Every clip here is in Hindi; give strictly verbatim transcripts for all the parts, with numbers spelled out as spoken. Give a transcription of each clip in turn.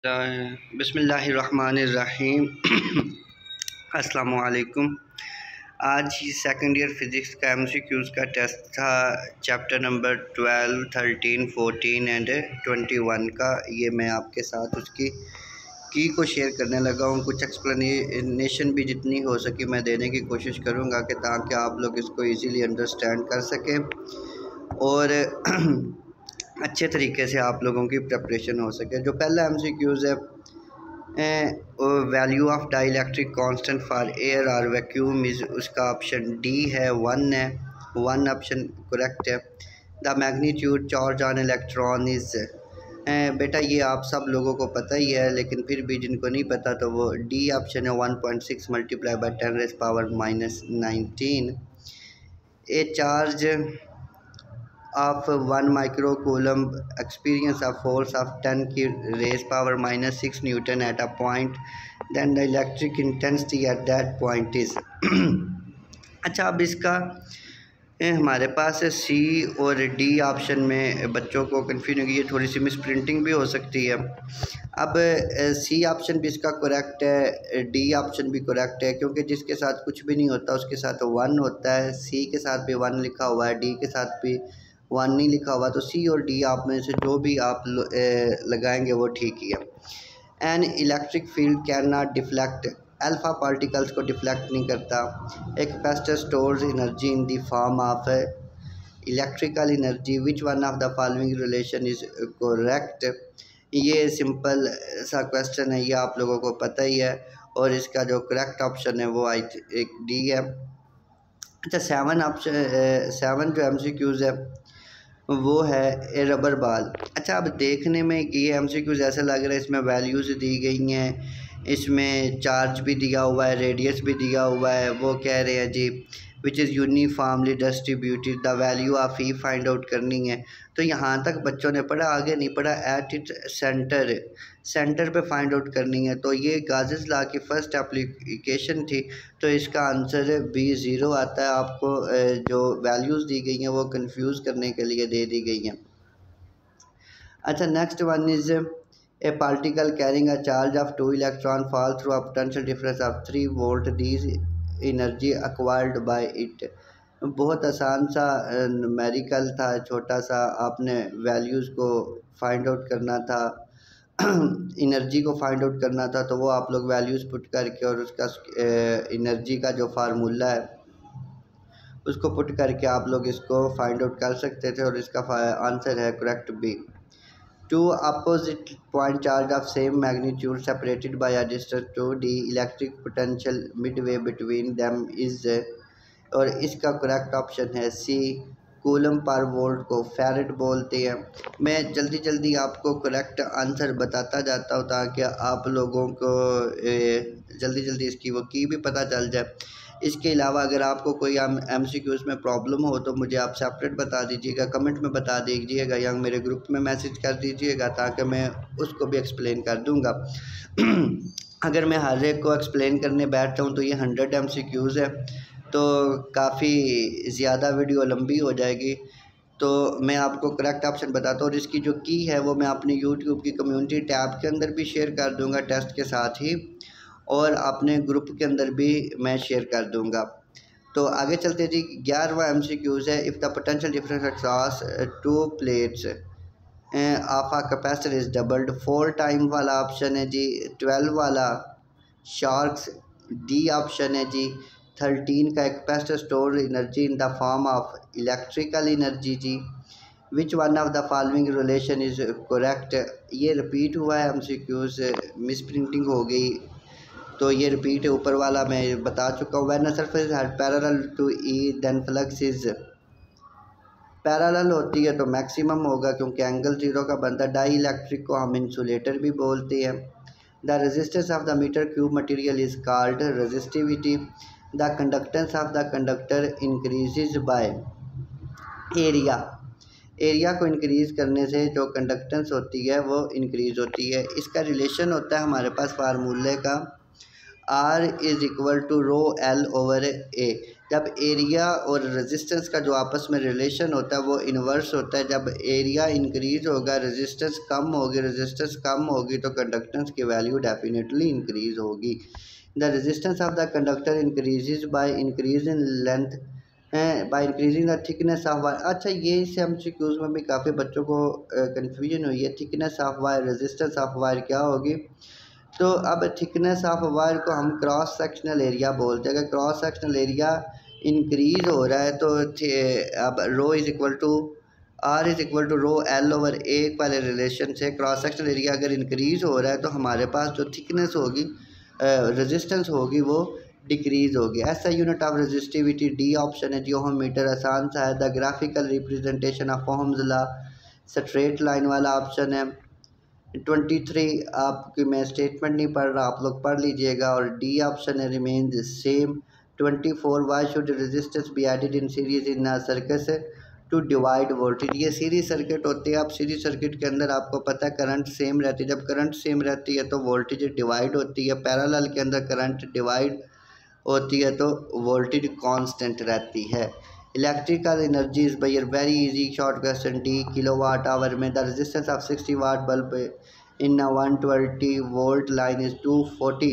बिस्मिल्लाहिर्रहमानिर्रहीम। अस्सलामुअलैकुम। आज सेकंड ईयर फिज़िक्स का एमसीक्यूज़ का टेस्ट था, chapter number twelve, thirteen, fourteen and twenty one का। ये मैं आपके साथ उसकी की को शेयर करने लगा हूँ। कुछ एक्सप्लेनेशन भी जितनी हो सके मैं देने की कोशिश करूँगा कि ताकि आप लोग इसको इजीली अंडरस्टैंड कर सकें और अच्छे तरीके से आप लोगों की प्रिपरेशन हो सके। जो पहला एमसीक्यूज़ है, value of dielectric constant for air और वैक्यूम इज़, उसका ऑप्शन डी है, वन है, वन ऑप्शन करेक्ट है। The magnitude charge on electron is, बेटा ये आप सब लोगों को पता ही है, लेकिन फिर भी जिनको नहीं पता तो वो डी ऑप्शन है, one point six multiply by ten raise power minus nineteen. A charge of one microcoulomb experience a force of ten raised power minus six newton at a point, then the electric intensity at that point is अच्छा, अब इसका हमारे पास सी और डी ऑप्शन में बच्चों को कन्फ्यूजन होगी, ये थोड़ी सी मिस प्रिंटिंग भी हो सकती है। अब सी ऑप्शन भी इसका करेक्ट है, डी ऑप्शन भी करेक्ट है, क्योंकि जिसके साथ कुछ भी नहीं होता उसके साथ वन होता है। सी के साथ भी वन लिखा हुआ है, डी के साथ भी वन नहीं लिखा हुआ, तो सी और डी आप में से जो भी आप लगाएंगे वो ठीक ही है। An electric field can not deflect, alpha particles को डिफ्लेक्ट नहीं करता। एक capacitor stores energy in the form of electrical energy, which one of the following relation is correct. ये सिंपल सा क्वेश्चन है, ये आप लोगों को पता ही है, और इसका जो करेक्ट ऑप्शन है वो आई एक डी है। अच्छा, सेवन ऑप्शन सेवन जो एम सी क्यूज़ है वो है ए रबर बॉल। अच्छा, अब देखने में ये एमसीक्यूज़ ऐसा लग रहा है इसमें वैल्यूज़ दी गई हैं, इसमें चार्ज भी दिया हुआ है, रेडियस भी दिया हुआ है। वो कह रहे हैं जी which is uniformly distributed, the value of E find out करनी है। तो यहाँ तक बच्चों ने पढ़ा, आगे नहीं पढ़ा। एट इट सेंटर, सेंटर पे फाइंड आउट करनी है। तो ये गाज़िस लॉ की फ़र्स्ट एप्लीकेशन थी, तो इसका आंसर बी ज़ीरो आता है। आपको जो वैल्यूज़ दी गई हैं वो कंफ्यूज करने के लिए दे दी गई हैं। अच्छा, next one is a particle carrying a charge of two electron fall through a potential difference of three volt, these energy acquired by it. बहुत आसान सा न्यूमेरिकल था, छोटा सा, आपने वैल्यूज़ को फाइंड आउट करना था, एनर्जी को फाइंड आउट करना था। तो वो आप लोग वैल्यूज़ पुट करके और उसका एनर्जी का जो फार्मूला है उसको पुट करके आप लोग इसको फाइंड आउट कर सकते थे, और इसका आंसर है correct B. Two opposite point charge of same magnitude separated by a distance two, the electric potential midway between them is, और इसका करेक्ट ऑप्शन है सी, कूलम पर वोल्ट को फैरेड बोलते हैं। मैं जल्दी जल्दी आपको करेक्ट आंसर बताता जाता हूँ ताकि आप लोगों को जल्दी जल्दी इसकी वो की भी पता चल जाए। इसके अलावा अगर आपको कोई एम सी क्यूज़ में प्रॉब्लम हो तो मुझे आप सेपरेट बता दीजिएगा, कमेंट में बता दीजिएगा या मेरे ग्रुप में मैसेज कर दीजिएगा, ताकि मैं उसको भी एक्सप्लेन कर दूँगा। अगर मैं हर एक को एक्सप्लेन करने बैठता हूँ तो ये हंड्रेड एम सी क्यूज़ है, तो काफ़ी ज़्यादा वीडियो लंबी हो जाएगी। तो मैं आपको करेक्ट ऑप्शन बताता हूँ, और इसकी जो की है वो मैं अपने यूट्यूब की कम्युनिटी टैब के अंदर भी शेयर कर दूँगा टेस्ट के साथ ही, और अपने ग्रुप के अंदर भी मैं शेयर कर दूंगा। तो आगे चलते जी, ग्यारहवा एम सी क्यूज़ है, if the potential difference across two plates of a capacitor is doubled, four time वाला ऑप्शन है जी, ट्वेल्व वाला शार्क्स, डी ऑप्शन है जी, थर्टीन का capacitor store energy in the form of electrical energy जी, which one of the following relation is correct. ये रिपीट हुआ है M C Qs, miss printing हो गई तो ये रिपीट है, ऊपर वाला मैं बता चुका हूँ। व्हेन अ सरफेस है parallel to E then flux is, parallel होती है तो मैक्सिमम होगा क्योंकि एंगल जीरो का बनता है। डाई इलेक्ट्रिक को हम इंसुलेटर भी बोलते हैं। The resistance of the meter cube material is called resistivity. The conductance of the conductor increases by area, area को इंक्रीज़ करने से जो कंडक्टेंस होती है वो इंक्रीज़ होती है। इसका रिलेशन होता है हमारे पास फार्मूले का, R is equal to rho L over A. जब एरिया और रेजिस्टेंस का जो आपस में रिलेशन होता है वो इन्वर्स होता है। जब एरिया इंक्रीज होगा, रेजिस्टेंस कम होगी, रेजिस्टेंस कम होगी तो कंडक्टेंस की वैल्यू डेफिनेटली इंक्रीज होगी। The resistance of the conductor increases by increase in length by increasing the thickness of wire. अच्छा, ये इससे एम सी क्यूज़ में भी काफ़ी बच्चों को कन्फ्यूजन हुई है। Thickness of wire, resistance of wire क्या होगी? तो अब थिकनेस ऑफ वायर को हम क्रॉस सेक्शनल एरिया बोलते हैं। अगर क्रॉस सेक्शनल एरिया इंक्रीज हो रहा है तो अब rho is equal to R is equal to rho L over A वाले रिलेशन से क्रॉस सेक्शनल एरिया अगर इंक्रीज हो रहा है तो हमारे पास जो थिकनेस होगी, रेजिस्टेंस होगी, वो डिक्रीज होगी। ऐसा unit of resistivity D option है। जियोमीटर आसान सा है। The graphical representation of Ohm's law straight line वाला ऑप्शन है। ट्वेंटी थ्री आपकी मैं स्टेटमेंट नहीं पढ़ रहा, आप लोग पढ़ लीजिएगा। और डी ऑप्शन है remain the same. Twenty four why should resistance be added in series in circuit to divide voltage. ये सीरीज सर्किट होती है। आप सीरीज सर्किट के अंदर आपको पता है करंट सेम रहती है। जब करंट सेम रहती है तो वोल्टेज डिवाइड होती है। पैरेलल के अंदर करंट डिवाइड होती है तो वोल्टेज कांस्टेंट रहती है। Electrical energy is by very easy short question D kilowatt hour में। The resistance of sixty watt bulb in one twenty volt line is two forty.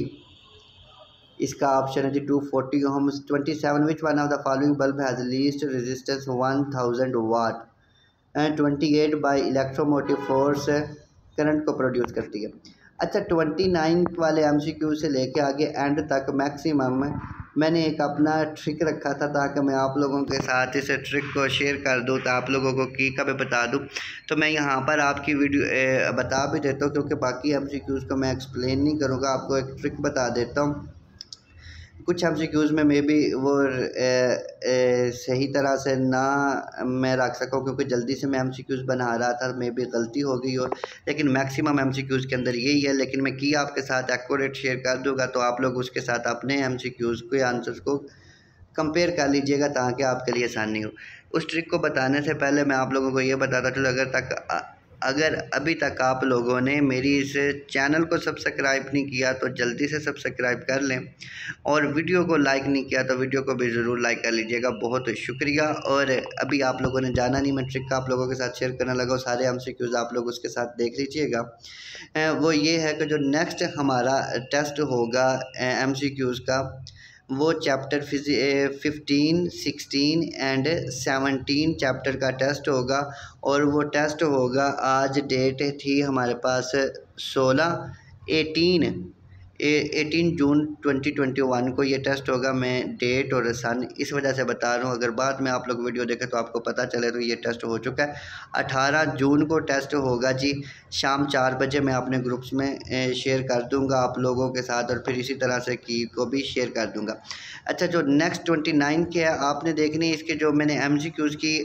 इसका ऑप्शन है जी two forty ohms. Twenty seven which one of the following bulb has least resistance one thousand watt. And twenty eight by electromotive force current को प्रोड्यूस करती है। अच्छा, ट्वेंटी नाइन वाले एम सी क्यू से लेके आगे एंड तक मैक्सिमम मैंने एक अपना ट्रिक रखा था ताकि मैं आप लोगों के साथ इस ट्रिक को शेयर कर दूँ, तो आप लोगों को की का भी बता दूँ। तो मैं यहाँ पर आपकी वीडियो ए, बता भी देता हूँ, क्योंकि बाकी एम सी क्यूज़ को मैं एक्सप्लेन नहीं करूँगा, आपको एक ट्रिक बता देता हूँ। कुछ एम सी क्यूज़ में मे बी वो ए, ए, सही तरह से ना मैं रख सकूँ, क्योंकि जल्दी से मैं एम सी क्यूज़ बना रहा था, मे बी गलती हो गई हो। लेकिन मैक्सिमम एम सी क्यूज़ के अंदर यही है। लेकिन मैं की आपके साथ एक्यूरेट शेयर कर दूँगा, तो आप लोग उसके साथ अपने एम सी क्यूज़ के आंसर्स को कंपेयर कर लीजिएगा ताकि आपके लिए आसानी हो। उस ट्रिक को बताने से पहले मैं आप लोगों को ये बताता चलूँ, अगर तक अगर अभी तक आप लोगों ने मेरी इस चैनल को सब्सक्राइब नहीं किया तो जल्दी से सब्सक्राइब कर लें, और वीडियो को लाइक नहीं किया तो वीडियो को भी ज़रूर लाइक कर लीजिएगा। बहुत शुक्रिया। और अभी आप लोगों ने जाना नहीं, मैं ट्रिक आप लोगों के साथ शेयर करने लगा, सारे एम सी क्यूज़ आप लोग उसके साथ देख लीजिएगा। वो ये है कि जो नेक्स्ट हमारा टेस्ट होगा एम सी क्यूज़ का, वो चैप्टर फिजी fifteen sixteen and seventeen chapter का टेस्ट होगा। और वो टेस्ट होगा, आज डेट थी हमारे पास सोलह eighteen eighteen June twenty twenty one को ये टेस्ट होगा। मैं डेट और सन इस वजह से बता रहा हूँ, अगर बाद में आप लोग वीडियो देखें तो आपको पता चले तो ये टेस्ट हो चुका है। अठारह जून को टेस्ट होगा जी, शाम चार बजे मैं अपने ग्रुप्स में शेयर कर दूंगा आप लोगों के साथ, और फिर इसी तरह से की को भी शेयर कर दूंगा। अच्छा, जो नेक्स्ट ट्वेंटी नाइन के है आपने देखनी है, इसके जो मैंने एम सी क्यूज़ की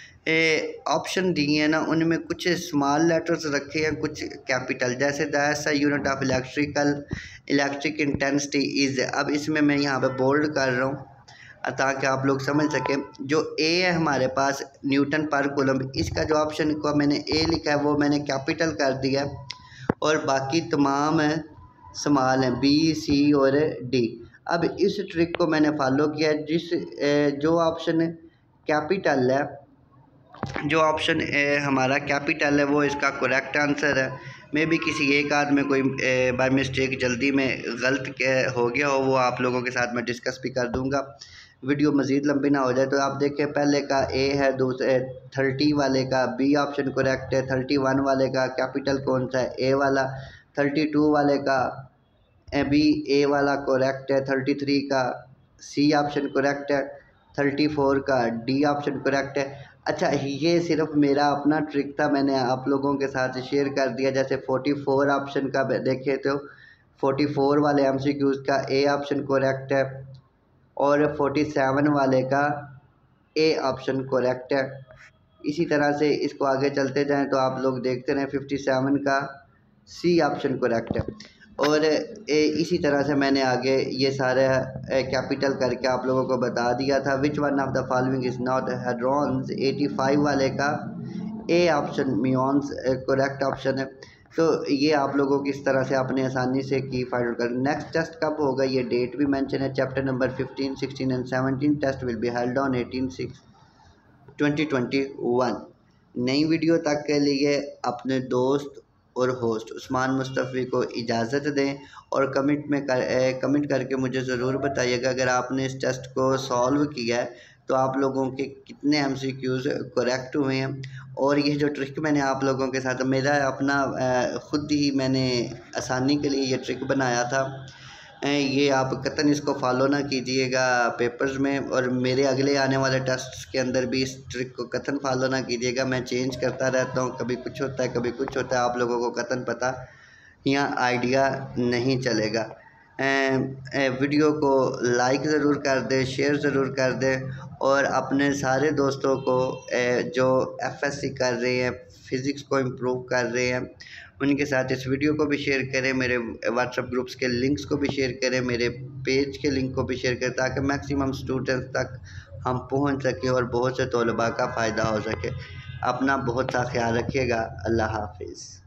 ऑप्शन दिए हैं ना, उनमें कुछ स्मॉल लेटर्स रखे हैं, कुछ कैपिटल, जैसे that's a unit of electrical electric intensity is. अब इसमें मैं यहाँ पे बोल्ड कर रहा हूँ ताकि आप लोग समझ सकें। जो ए है हमारे पास न्यूटन पर कूलम, इसका जो ऑप्शन को मैंने ए लिखा है वो मैंने कैपिटल कर दिया, और बाकी तमाम है स्मॉल हैं, बी सी और डी। अब इस ट्रिक को मैंने फॉलो किया, जिस जो ऑप्शन कैपिटल है, जो ऑप्शन हमारा कैपिटल है वो इसका करेक्ट आंसर है। मे भी किसी एक आध में कोई बाय मिस्टेक जल्दी में गलत हो गया हो, वो आप लोगों के साथ मैं डिस्कस भी कर दूंगा, वीडियो मज़ीद लंबी ना हो जाए। तो आप देखें, पहले का ए है, दूसरे थर्टी वाले का बी ऑप्शन करेक्ट है, थर्टी वन वाले का कैपिटल कौन सा है, ए वाला, थर्टी टू वाले का बी ए वाला करेक्ट है, थर्टी थ्री का सी ऑप्शन करेक्ट है, थर्टी फोर का डी ऑप्शन करेक्ट है। अच्छा, ये सिर्फ मेरा अपना ट्रिक था, मैंने आप लोगों के साथ शेयर कर दिया। जैसे फोर्टी फोर ऑप्शन का देखे तो फोर्टी फोर वाले एम सी क्यूज़ का ए ऑप्शन करेक्ट है, और फोर्टी सेवन वाले का ए ऑप्शन करेक्ट है। इसी तरह से इसको आगे चलते जाएं तो आप लोग देखते रहें, फिफ्टी सेवन का सी ऑप्शन करेक्ट है। और ए, इसी तरह से मैंने आगे ये सारे कैपिटल करके आप लोगों को बता दिया था। Which one of the following is not hadrons, eighty five वाले का A option muons correct option है। तो ये आप लोगों की इस तरह से अपने आसानी से की फाइंड आउट कर। नेक्स्ट टेस्ट कब होगा ये डेट भी मेंशन है। Chapter number fifteen, sixteen and seventeen test will be held on eighteen six twenty twenty one. नई वीडियो तक के लिए अपने दोस्त और होस्ट उस्मान मुस्तफ़ी को इजाज़त दें और कमेंट में कर ए, कमेंट करके मुझे ज़रूर बताइएगा अगर आपने इस टेस्ट को सॉल्व किया है तो आप लोगों के कितने एमसीक्यूज़ करेक्ट हुए हैं। और ये जो ट्रिक मैंने आप लोगों के साथ मेरा अपना ख़ुद ही मैंने आसानी के लिए ये ट्रिक बनाया था, ये आप कतन इसको फॉलो ना कीजिएगा पेपर्स में, और मेरे अगले आने वाले टेस्ट के अंदर भी इस ट्रिक को कतन फॉलो ना कीजिएगा। मैं चेंज करता रहता हूँ, कभी कुछ होता है कभी कुछ होता है, आप लोगों को कतन पता या आइडिया नहीं चलेगा। ए, ए, वीडियो को लाइक ज़रूर कर दें, शेयर ज़रूर कर दें और अपने सारे दोस्तों को ए, जो एफएससी कर रहे हैं, फ़िज़िक्स को इम्प्रूव कर रहे हैं, उनके साथ इस वीडियो को भी शेयर करें, मेरे व्हाट्सएप ग्रुप्स के लिंक्स को भी शेयर करें, मेरे पेज के लिंक को भी शेयर करें ताकि मैक्सिमम स्टूडेंट्स तक हम पहुंच सकें और बहुत से तलबा का फ़ायदा हो सके। अपना बहुत सा ख्याल रखिएगा। अल्लाह हाफिज़।